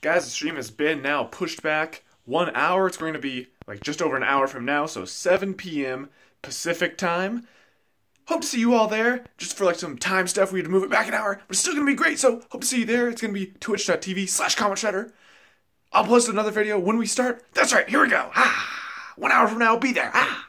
Guys, the stream has been now pushed back 1 hour. It's going to be like just over an hour from now, so 7 p.m. Pacific time. Hope to see you all there. Just for like some time stuff, we had to move it back an hour, but it's still going to be great, so hope to see you there. It's going to be twitch.tv/CommentShredder. I'll post another video when we start. That's right, here we go. 1 hour from now, I'll be there.